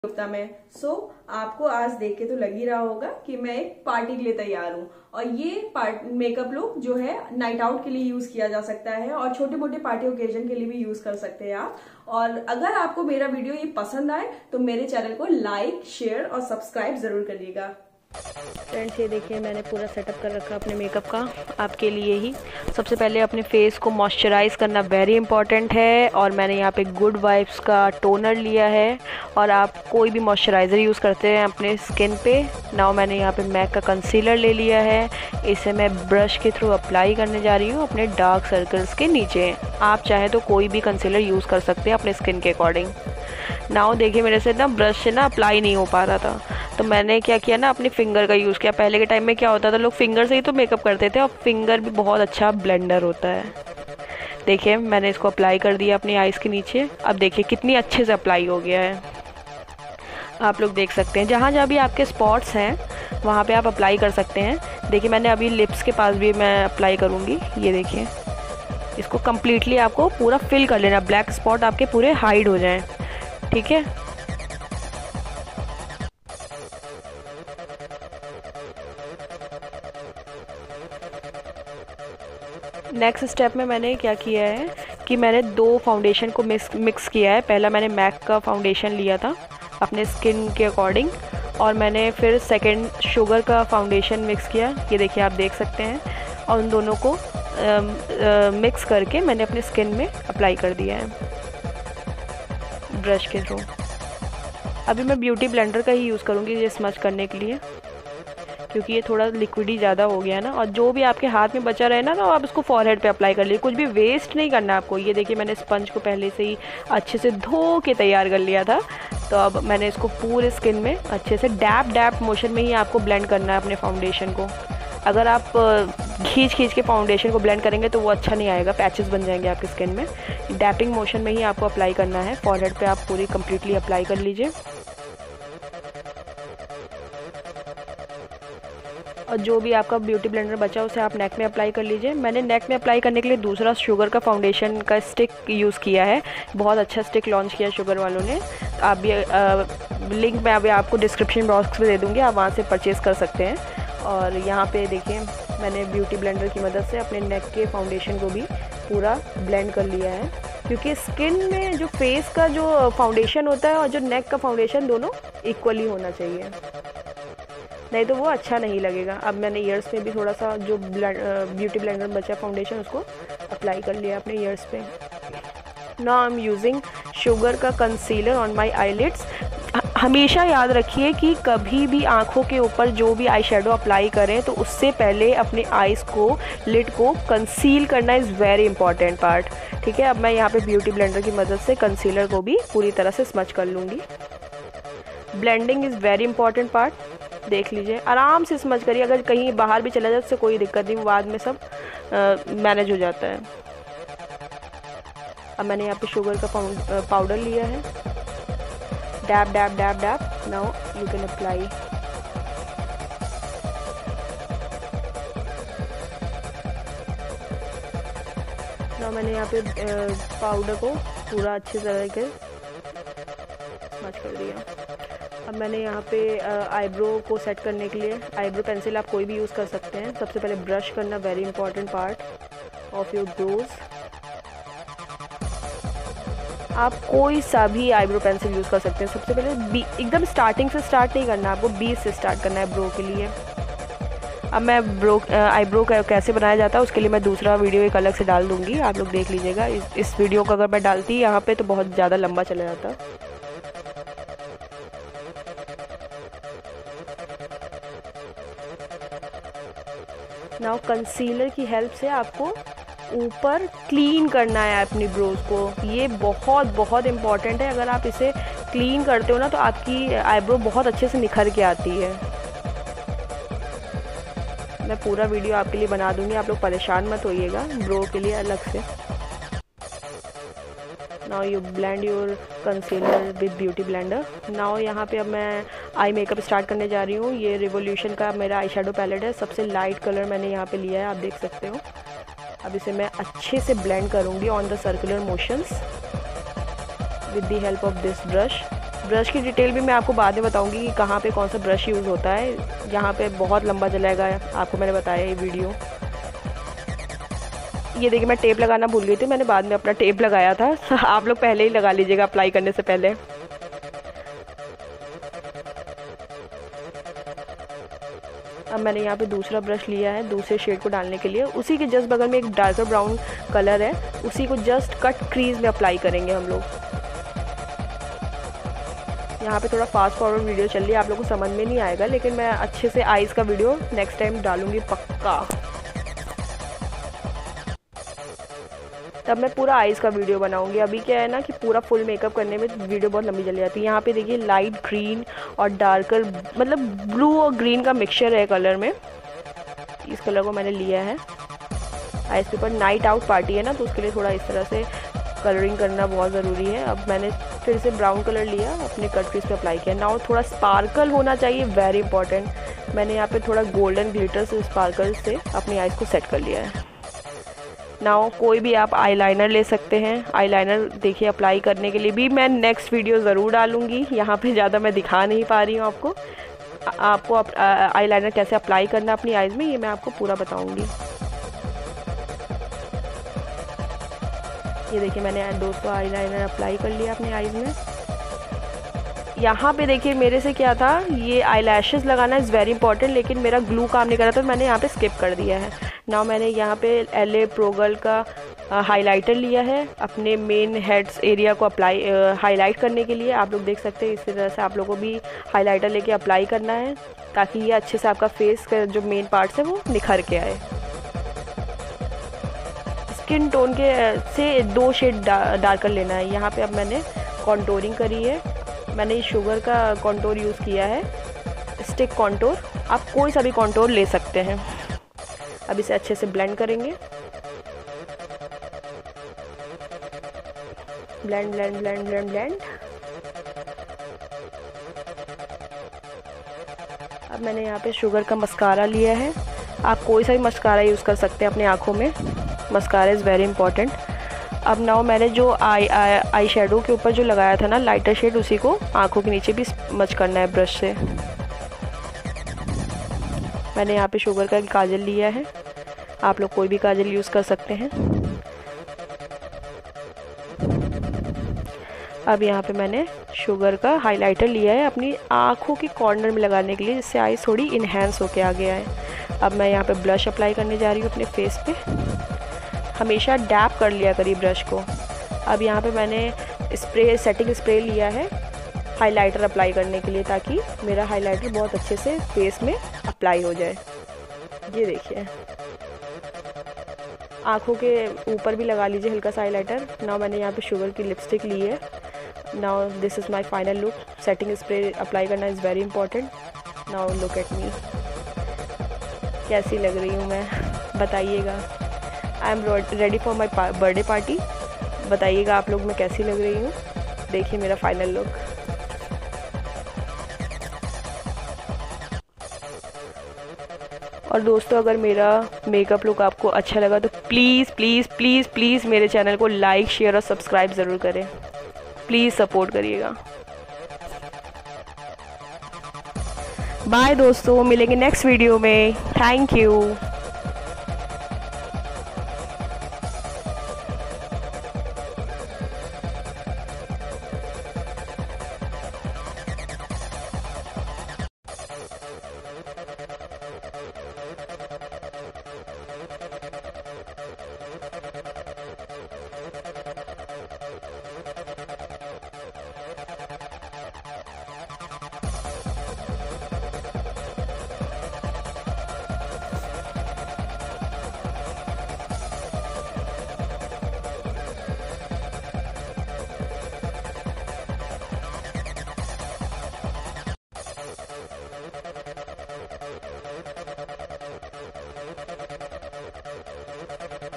हफ्ता में आपको आज देख के तो लग ही रहा होगा कि मैं एक पार्टी के लिए तैयार हूँ। और ये मेकअप लुक जो है नाइट आउट के लिए यूज किया जा सकता है और छोटे मोटे पार्टी ओकेजन के लिए भी यूज कर सकते हैं आप। और अगर आपको मेरा वीडियो ये पसंद आए तो मेरे चैनल को लाइक, शेयर और सब्सक्राइब जरूर करिएगा। फ्रेंड्स, ये देखिए मैंने पूरा सेटअप कर रखा अपने मेकअप का आपके लिए ही। सबसे पहले अपने फेस को मॉइस्चराइज़ करना वेरी इंपॉर्टेंट है और मैंने यहाँ पे गुड वाइब्स का टोनर लिया है और आप कोई भी मॉइस्चराइज़र यूज़ करते हैं अपने स्किन पे। नाउ मैंने यहाँ पे मैक का कंसीलर ले लिया है, इसे मैं ब्रश के थ्रू अप्लाई करने जा रही हूँ अपने डार्क सर्कल्स के नीचे। आप चाहे तो कोई भी कंसीलर यूज़ कर सकते हैं अपने स्किन के अकॉर्डिंग। नाउ देखिए मेरे से ना ब्रश से ना अप्लाई नहीं हो पा रहा था, तो मैंने क्या किया ना अपने फिंगर का यूज़ किया। पहले के टाइम में क्या होता था, लोग फिंगर से ही तो मेकअप करते थे और फिंगर भी बहुत अच्छा ब्लेंडर होता है। देखिए मैंने इसको अप्लाई कर दिया अपनी आइज़ के नीचे। अब देखिए कितनी अच्छे से अप्लाई हो गया है, आप लोग देख सकते हैं। जहाँ जहाँ भी आपके स्पॉट्स हैं वहाँ पे आप अप्लाई कर सकते हैं। देखिए मैंने अभी लिप्स के पास भी मैं अप्लाई करूँगी। ये देखिए इसको कम्प्लीटली आपको पूरा फिल कर लेना, ब्लैक स्पॉट आपके पूरे हाइड हो जाएं, ठीक है। नेक्स्ट स्टेप में मैंने क्या किया है कि मैंने दो फाउंडेशन को मिक्स किया है। पहला मैंने मैक का फाउंडेशन लिया था अपने स्किन के अकॉर्डिंग और मैंने फिर सेकंड शुगर का फाउंडेशन मिक्स किया। ये देखिए आप देख सकते हैं, और उन दोनों को मिक्स करके मैंने अपने स्किन में अप्लाई कर दिया है ब्रश के थ्रू। अभी मैं ब्यूटी ब्लेंडर का ही यूज़ करूँगी ये स्मच करने के लिए, क्योंकि ये थोड़ा लिक्विडी ज़्यादा हो गया है ना। और जो भी आपके हाथ में बचा रहे ना तो आप इसको फॉरहेड पे अप्लाई कर लीजिए, कुछ भी वेस्ट नहीं करना आपको। ये देखिए मैंने स्पंज को पहले से ही अच्छे से धो के तैयार कर लिया था, तो अब मैंने इसको पूरे स्किन में अच्छे से डैप मोशन में ही आपको ब्लेंड करना है अपने फाउंडेशन को। अगर आप खींच के फाउंडेशन को ब्लेंड करेंगे तो वो अच्छा नहीं आएगा, पैचेस बन जाएंगे आपकी स्किन में। डैपिंग मोशन में ही आपको अप्लाई करना है। फॉरहेड पे आप पूरी कम्प्लीटली अप्लाई कर लीजिए और जो भी आपका ब्यूटी ब्लेंडर बचा उसे आप नेक में अप्लाई कर लीजिए। मैंने नेक में अप्लाई करने के लिए दूसरा शुगर का फाउंडेशन का स्टिक यूज़ किया है। बहुत अच्छा स्टिक लॉन्च किया शुगर वालों ने। आप भी लिंक मैं अभी आपको डिस्क्रिप्शन बॉक्स में दे दूँगी, आप वहाँ से परचेज़ कर सकते हैं। और यहाँ पे देखिए मैंने ब्यूटी ब्लेंडर की मदद से अपने नेक के फाउंडेशन को भी पूरा ब्लेंड कर लिया है, क्योंकि स्किन में जो फेस का जो फाउंडेशन होता है और जो नेक का फाउंडेशन दोनों इक्वली होना चाहिए, नहीं तो वो अच्छा नहीं लगेगा। अब मैंने ईयर्स में भी थोड़ा सा जो ब्यूटी ब्लेंडर बचा फाउंडेशन उसको अप्लाई कर लिया अपने ईयर्स पे। Now I am using Sugar का कंसीलर ऑन माय आईलिड्स। हमेशा याद रखिए कि कभी भी आँखों के ऊपर जो भी आई शेडो अप्लाई करें तो उससे पहले अपने आइज़ को, लिड को कंसील करना इज़ वेरी इंपॉर्टेंट पार्ट, ठीक है। अब मैं यहाँ पे ब्यूटी ब्लेंडर की मदद से कंसीलर को भी पूरी तरह से स्मच कर लूँगी। Blending is very important part, देख लीजिए आराम से स्मच करिए। अगर कहीं बाहर भी चला जाए उससे कोई दिक्कत नहीं, बाद में सब मैनेज हो जाता है। अब मैंने यहाँ पे शुगर का पाउडर लिया है। Dab dab dab dab, now you can apply. Now मैंने यहाँ पे पाउडर को पूरा अच्छे तरह से स्मच कर दिया। अब मैंने यहाँ पे आईब्रो को सेट करने के लिए आईब्रो पेंसिल आप कोई भी यूज़ कर सकते हैं। सबसे पहले ब्रश करना very important part of your brows. आप कोई सा भी आईब्रो पेंसिल यूज़ कर सकते हैं। सबसे पहले एकदम स्टार्टिंग से स्टार्ट नहीं करना, आपको बीच से स्टार्ट करना है ब्रो के लिए। अब मैं आईब्रो कैसे बनाया जाता है उसके लिए मैं दूसरा वीडियो एक अलग से डाल दूँगी, आप लोग देख लीजिएगा। इस वीडियो को अगर मैं डालती यहाँ पे तो बहुत ज़्यादा लंबा चला जाता। नाउ कंसीलर की हेल्प से आपको ऊपर क्लीन करना है अपनी ब्रोज को। ये बहुत इम्पॉर्टेंट है। अगर आप इसे क्लीन करते हो ना तो आपकी आईब्रो बहुत अच्छे से निखर के आती है। मैं पूरा वीडियो आपके लिए बना दूंगी, आप लोग परेशान मत होइएगा ब्रो के लिए अलग से। Now you blend your concealer with beauty blender. Now यहाँ पे अब मैं आई मेकअप स्टार्ट करने जा रही हूँ। ये रिवोल्यूशन का मेरा आई शेडो पैलेट है, सबसे लाइट कलर मैंने यहाँ पे लिया है, आप देख सकते हो। अब इसे मैं अच्छे से ब्लेंड करूँगी on the circular motions with the help of this brush. Brush की डिटेल भी मैं आपको बाद में बताऊंगी कि कहाँ पे कौन सा ब्रश यूज़ होता है। यहाँ पे बहुत लंबा चलेगा, आपको मैंने बताया ये वीडियो। ये देखिए मैं टेप लगाना भूल गई थी, मैंने बाद में अपना टेप लगाया था। आप लोग पहले ही लगा लीजिएगा अप्लाई करने से पहले। अब मैंने यहाँ पे दूसरा ब्रश लिया है दूसरे शेड को डालने के लिए। उसी के जस्ट बगल में एक डार्कर ब्राउन कलर है, उसी को जस्ट कट क्रीज में अप्लाई करेंगे हम लोग। यहाँ पे थोड़ा फास्ट फॉरवर्ड वीडियो चल रही है, आप लोगों को समझ में नहीं आएगा, लेकिन मैं अच्छे से आईज़ का वीडियो नेक्स्ट टाइम डालूंगी पक्का। तब मैं पूरा आईज़ का वीडियो बनाऊंगी। अभी क्या है ना कि पूरा फुल मेकअप करने में वीडियो बहुत लंबी चली जाती है। यहाँ पे देखिए लाइट ग्रीन और डार्कर मतलब ब्लू और ग्रीन का मिक्सचर है कलर में, इस कलर को मैंने लिया है। आईज के ऊपर नाइट आउट पार्टी है ना, तो उसके लिए थोड़ा इस तरह से कलरिंग करना बहुत ज़रूरी है। अब मैंने फिर से ब्राउन कलर लिया, अपने कट क्रीज पे अप्लाई किया। नाउ थोड़ा स्पार्कल होना चाहिए, वेरी इंपॉर्टेंट। मैंने यहाँ पे थोड़ा गोल्डन ग्लिटर से स्पार्कल से अपनी आईज को सेट कर लिया है। नाउ कोई भी आप आईलाइनर ले सकते हैं। आईलाइनर देखिए अप्लाई करने के लिए भी मैं नेक्स्ट वीडियो ज़रूर डालूंगी, यहाँ पे ज़्यादा मैं दिखा नहीं पा रही हूँ आपको आईलाइनर कैसे अप्लाई करना अपनी आईज़ में, ये मैं आपको पूरा बताऊंगी। ये देखिए मैंने दोस्तों आईलाइनर अप्लाई कर लिया अपनी आईज़ में। यहाँ पे देखिए मेरे से क्या था, ये आईलैशेस लगाना इज़ वेरी इंपॉर्टेंट, लेकिन मेरा ग्लू काम नहीं कर रहा था, तो मैंने यहाँ पे स्किप कर दिया है। नाउ मैंने यहाँ पे LA Pro Girl का हाइलाइटर लिया है अपने मेन हेड्स एरिया को अप्लाई हाईलाइट करने के लिए। आप लोग देख सकते हैं इसी तरह से आप लोगों को भी हाइलाइटर लेके अप्लाई करना है, ताकि ये अच्छे से आपका फेस का जो मेन पार्ट्स है वो निखर के आए। स्किन टोन के से 2 शेड डार्कर लेना है। यहाँ पे अब मैंने कॉन्टोरिंग करी है, मैंने शुगर का कॉन्टोर यूज़ किया है, स्टिक कॉन्टोर। आप कोई सा भी कॉन्टोर ले सकते हैं। अब इसे अच्छे से ब्लेंड करेंगे, blend blend blend blend blend. अब मैंने यहाँ पे शुगर का मस्कारा लिया है, आप कोई सा भी मस्कारा यूज़ कर सकते हैं अपनी आँखों में, मस्कारा इज़ वेरी इंपॉर्टेंट। अब नाउ मैंने जो आई शेडो के ऊपर जो लगाया था ना लाइटर शेड, उसी को आँखों के नीचे भी स्मच करना है ब्रश से। मैंने यहाँ पे शुगर का काजल लिया है, आप लोग कोई भी काजल यूज़ कर सकते हैं। अब यहाँ पे मैंने शुगर का हाइलाइटर लिया है अपनी आँखों के कॉर्नर में लगाने के लिए, जिससे आईज थोड़ी इन्हेंस होके आगे आए। अब मैं यहाँ पे ब्लश अप्लाई करने जा रही हूँ अपने फेस पे। हमेशा डैप कर लिया करिए ब्रश को। अब यहाँ पे मैंने सेटिंग स्प्रे लिया है हाइलाइटर अप्लाई करने के लिए, ताकि मेरा हाइलाइटर बहुत अच्छे से फेस में अप्लाई हो जाए। ये देखिए आँखों के ऊपर भी लगा लीजिए हल्का सा हाइलाइटर। नाउ मैंने यहाँ पे शुगर की लिपस्टिक ली है। Now this is my final look. Setting spray apply करना is very important. Now look at me, कैसी लग रही हूँ मैं बताइएगा। I am ready for my birthday party. बताइएगा आप लोग मैं कैसी लग रही हूँ। देखिए मेरा फाइनल लुक। और दोस्तों अगर मेरा मेकअप लुक आपको अच्छा लगा तो प्लीज़ प्लीज़ प्लीज़ प्लीज़ मेरे चैनल को लाइक शेयर और सब्सक्राइब ज़रूर करें। प्लीज़ सपोर्ट करिएगा। बाय दोस्तों, मिलेंगे नेक्स्ट वीडियो में। Thank you.